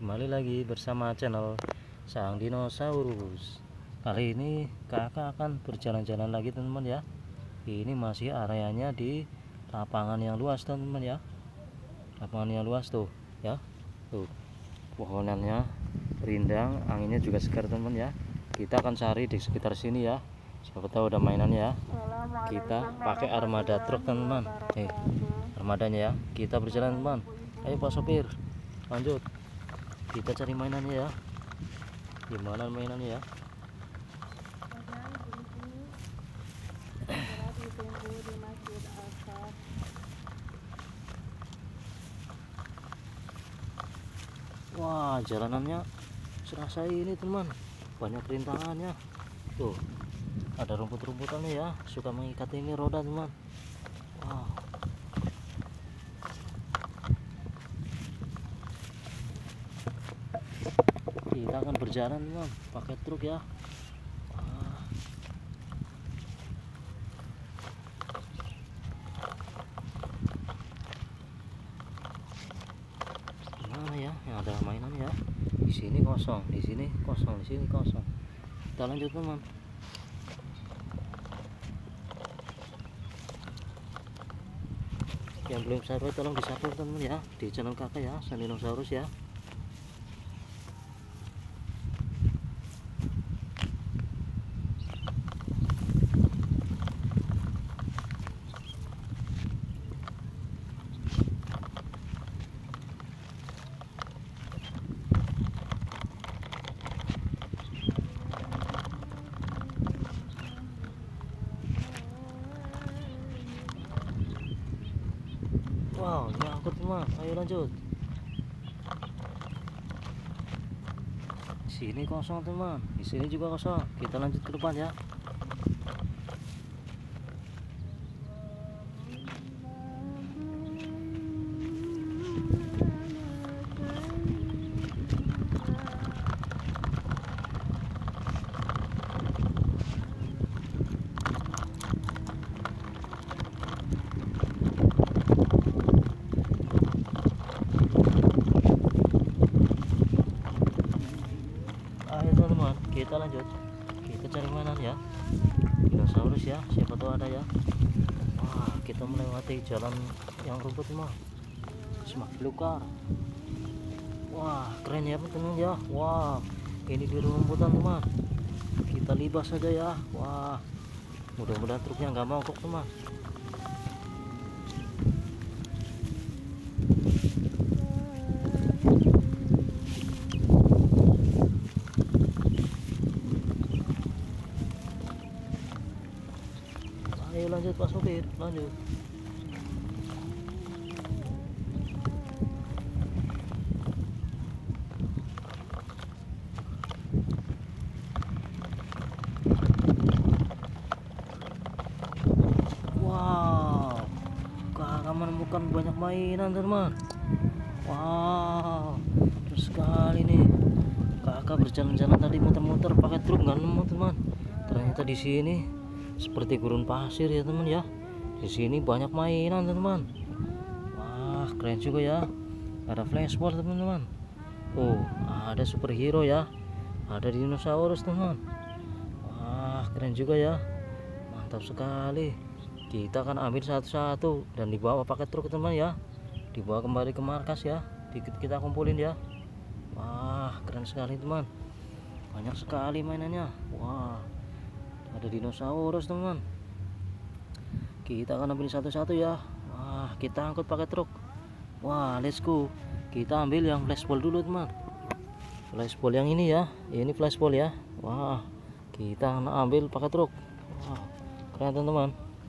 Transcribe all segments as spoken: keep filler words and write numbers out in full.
Kembali lagi bersama channel Sang Dinosaurus. Kali ini kakak akan berjalan-jalan lagi teman-teman ya. Ini masih areanya di lapangan yang luas teman-teman ya. Lapangan yang luas tuh ya. Tuh pohonannya rindang, anginnya juga segar teman-teman ya. Kita akan cari di sekitar sini ya. Siapa tahu ada mainan ya. Kita pakai armada truk teman-teman. Nih armadanya ya. Kita berjalan teman. Ayo Pak Sopir, lanjut. Kita cari mainannya ya. Gimana mainannya ya? Wah, jalanannya serasa ini teman, banyak rintangannya. Tuh, ada rumput-rumputannya ya, suka mengikat ini roda teman. Wow. Kita akan berjalan teman, pakai truk ya. Wah. Gimana ya? Yang ada mainan ya. Di sini kosong, di sini kosong, di sini kosong. Kita lanjut teman. Yang belum subscribe tolong di subscribe teman ya, di channel kakak ya, Sang Dinosaurus ya. Wow, ini angkut teman. Ayo lanjut. Sini kosong teman. Di sini juga kosong. Kita lanjut ke depan ya. Teman, kita lanjut. Kita cari mainan ya. Dinosaurus ya, siapa tahu ada ya. Wah, kita melewati jalan yang rumput teman, semakin belukar. Wah, keren ya teman ya. Wah, ini di rumputan teman. Kita libas saja ya. Wah, mudah-mudahan truknya nggak mogok teman. Ayo lanjut Pak Sopir, lanjut. Wow, kakak menemukan banyak mainan teman. Wow, terus sekali nih. Kakak berjalan-jalan tadi muter-muter pakai truk nggak nemu teman. Ternyata di sini seperti gurun pasir ya teman ya. Di sini banyak mainan teman. Wah, keren juga ya. Ada flashball teman-teman. Oh, ada superhero ya. Ada dinosaurus teman. Wah, keren juga ya. Mantap sekali. Kita akan ambil satu-satu dan dibawa pakai truk teman ya. Dibawa kembali ke markas ya. Dikit kita kumpulin ya. Wah, keren sekali teman. Banyak sekali mainannya. Wah, ada dinosaurus teman. Kita akan ambil satu-satu ya. Wah, kita angkut pakai truk. Wah, let's go. Kita ambil yang flashball dulu teman. Flashball yang ini ya. Ini flashball ya. Wah, kita akan ambil pakai truk. Wah, keren teman.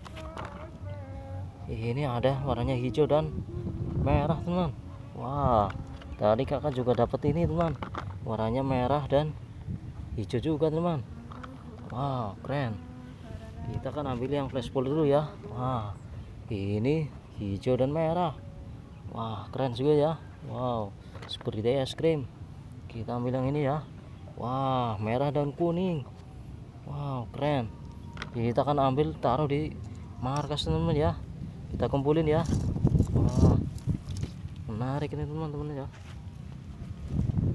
Ini ada warnanya hijau dan merah teman. Wah, tadi kakak juga dapat ini teman. Warnanya merah dan hijau juga teman. Wow, keren. Kita akan ambil yang flashball dulu ya. Wah, ini hijau dan merah. Wah, keren juga ya. Wow, seperti es krim. Kita ambil yang ini ya. Wah, merah dan kuning. Wow, keren. Kita akan ambil taruh di markas teman-teman ya. Kita kumpulin ya. Wah, menarik ini teman-teman ya.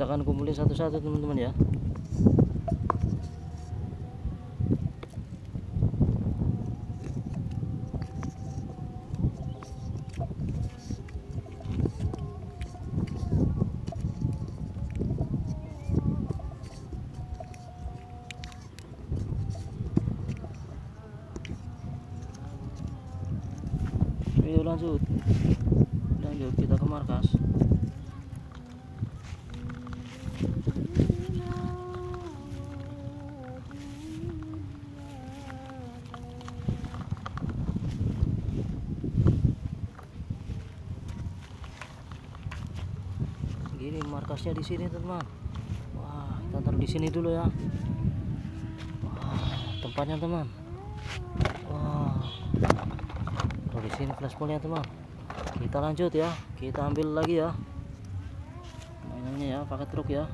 kita akan kumpulin satu-satu teman-teman ya. Ayo lanjut, lanjut kita ke markas. Gini markasnya di sini teman. Wah, kita taruh di sini dulu ya. Wah, tempatnya teman. Wah, taruh di sini flashballnya teman. Kita lanjut ya, kita ambil lagi ya mainannya ya, pakai truk ya.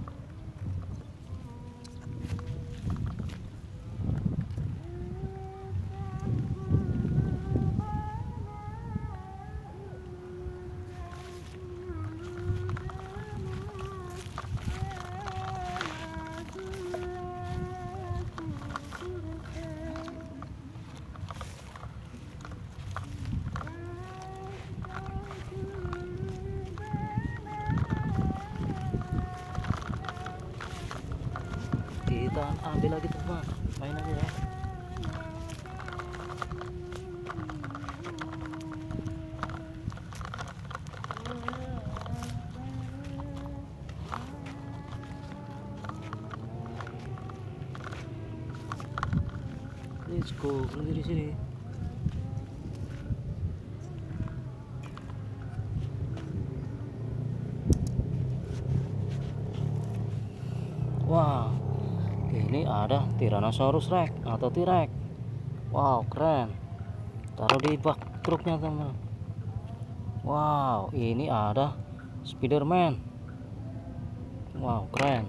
Kita ambil lagi teman mainannya ya. Let's go, berhenti di sini. Wow, ini ada Tyrannosaurus Rex atau T-Rex. Wow, keren. Taruh di bak truknya teman. Wow, ini ada Spiderman. Wow, keren.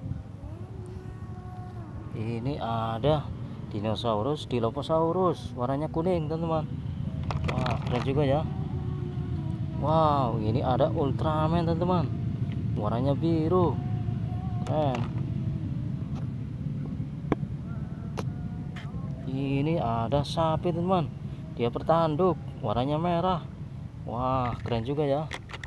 Ini ada Dinosaurus Dilophosaurus, warnanya kuning teman-teman. Wah, keren juga ya. Wow, ini ada Ultraman teman-teman, warnanya biru. Keren. Ini ada sapi teman, dia bertanduk, warnanya merah. Wah, keren juga ya.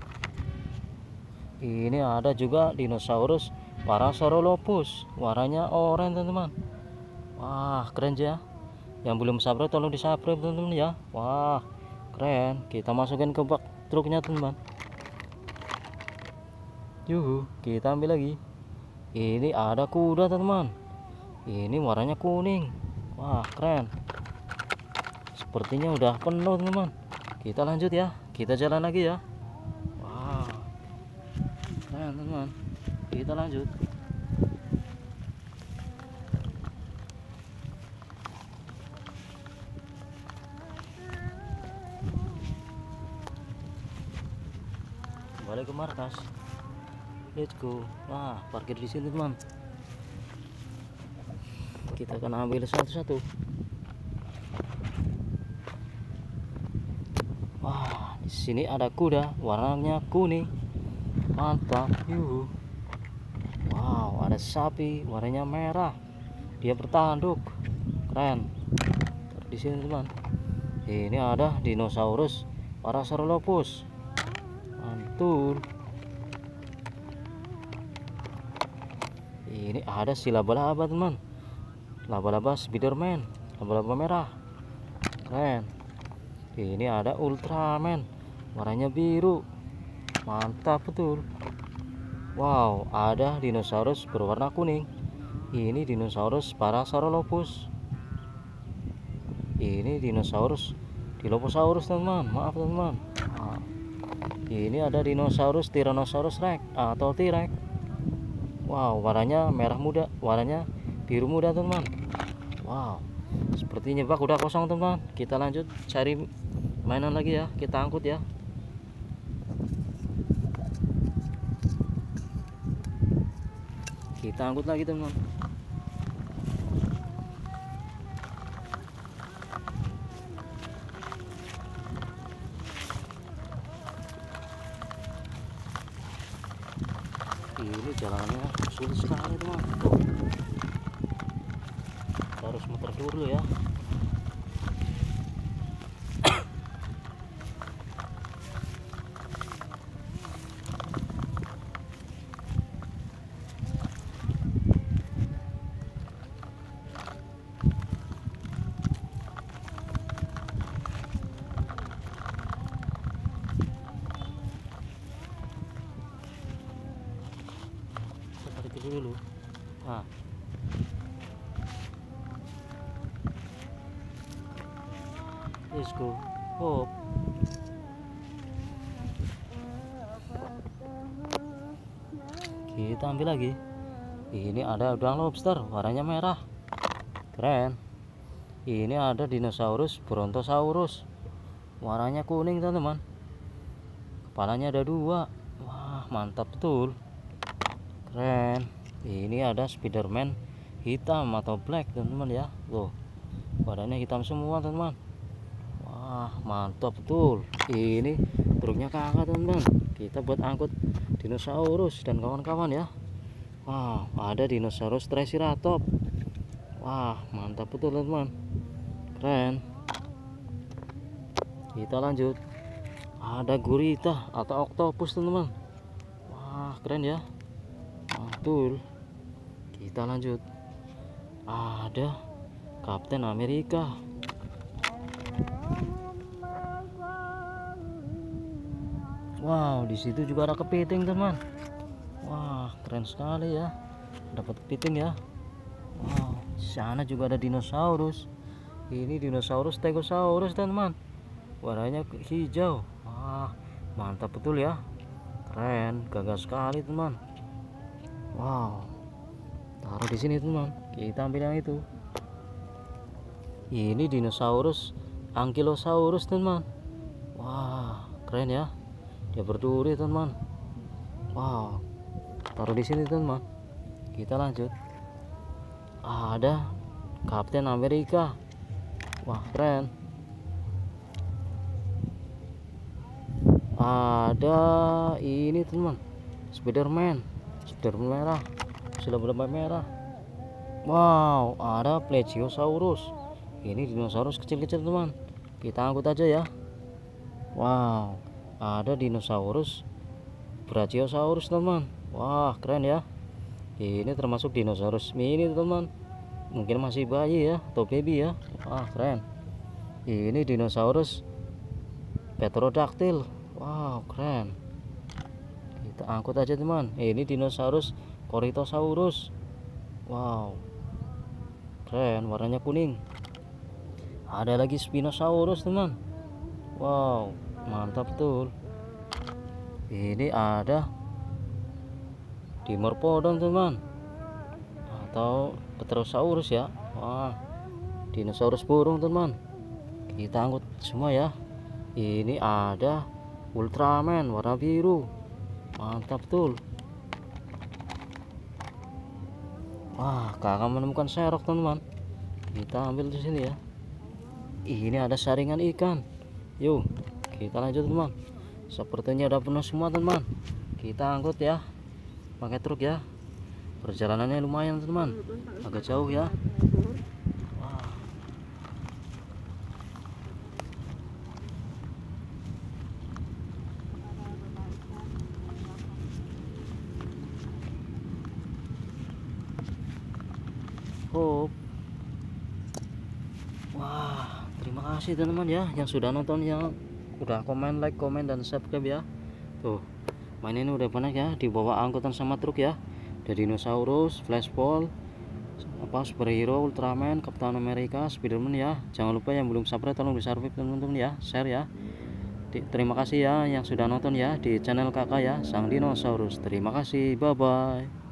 Ini ada juga Dinosaurus Parasaurolophus, warnanya oranye teman-teman. Wah, keren ya. Yang belum subscribe tolong di subscribe teman-teman ya. Wah, keren. Kita masukin ke bak truknya teman. Yuhu, kita ambil lagi. Ini ada kuda teman, ini warnanya kuning. Wah, keren. Sepertinya udah penuh teman. Kita lanjut ya, kita jalan lagi ya. Wah, keren teman. Kita lanjut. Kembali ke markas. Let's go. Nah, parkir di sini teman. Kita akan ambil satu-satu. Wah, di sini ada kuda, warnanya kuning. Mantap. Yuhu. Wow, ada sapi, warnanya merah. Dia bertanduk. Keren. Di sini teman. Ini ada Dinosaurus Parasaurolophus. Mantul. Ini ada si laba-laba teman. Laba-laba Spiderman, laba-laba merah. Keren. Ini ada Ultraman, warnanya biru. Mantap betul. Wow, ada dinosaurus berwarna kuning. Ini dinosaurus Parasaurolophus. Ini dinosaurus Dilophosaurus teman-teman. Maaf teman-teman. Nah, ini ada dinosaurus Tyrannosaurus Rex atau T-Rex. Wow, warnanya merah muda, warnanya biru muda teman. Wow, sepertinya bak udah kosong teman. Kita lanjut cari mainan lagi ya, kita angkut ya. Kita angkut lagi teman. Ini kecil sekali teman. Tuh. Kita harus muter dulu ya. Dulu nah let's go hop. Kita ambil lagi. Ini ada udang lobster warnanya merah, keren. Ini ada dinosaurus brontosaurus warnanya kuning teman-teman, kepalanya ada dua. Wah mantap betul, keren. Ini ada Spiderman hitam atau black teman-teman ya. Tuh badannya hitam semua teman-teman. Wah mantap betul. Ini truknya kakak teman-teman, kita buat angkut dinosaurus dan kawan-kawan ya. Wah ada dinosaurus triceratops. Wah mantap betul teman-teman, keren. Kita lanjut. Ada gurita atau oktopus teman-teman. Wah keren ya, mantul. Kita lanjut. Ada Kapten Amerika. Wow, di situ juga ada kepiting teman. Wah keren sekali ya, dapat kepiting ya. Wow, di sana juga ada dinosaurus. Ini dinosaurus stegosaurus teman, warnanya hijau. Wah mantap betul ya, keren, gagah sekali teman. Wow, taruh di sini teman, kita ambil yang itu. Ini dinosaurus ankylosaurus teman. Wah keren ya, dia berduri teman. Wow, taruh di sini teman. Kita lanjut. Ada Kapten Amerika. Wah keren. Ada ini teman, Spiderman, Spiderman merah, sudah berlambang merah. Wow, ada Plesiosaurus. Ini dinosaurus kecil-kecil teman, kita angkut aja ya. Wow, ada dinosaurus Brachiosaurus teman. Wah keren ya, ini termasuk dinosaurus mini teman, mungkin masih bayi ya atau baby ya. Wah keren. Ini dinosaurus Pterodactyl. Wow keren, kita angkut aja teman. Ini dinosaurus Corythosaurus. Wow keren, warnanya kuning. Ada lagi Spinosaurus teman. Wow mantap betul. Ini ada Dimorphodon teman, atau Pterosaurus ya. Wah dinosaurus burung teman, kita angkut semua ya. Ini ada Ultraman warna biru, mantap betul. Wah kakak menemukan serok teman, kita ambil di sini ya. Ini ada saringan ikan. Yuk kita lanjut teman. Sepertinya udah penuh semua teman, kita angkut ya pakai truk ya. Perjalanannya lumayan teman, agak jauh ya. Wah. Hop. Wah terima kasih teman-teman ya yang sudah nonton, yang udah komen, like, komen, dan subscribe ya. Tuh main ini udah banyak ya, dibawa angkutan sama truk ya. Ada dinosaurus, flashball, apa superhero, Ultraman, Kapten Amerika, Spiderman ya. Jangan lupa yang belum subscribe tolong di subscribe teman-teman ya, share ya. Terima kasih ya yang sudah nonton ya di channel kakak ya, Sang Dinosaurus. Terima kasih, bye bye.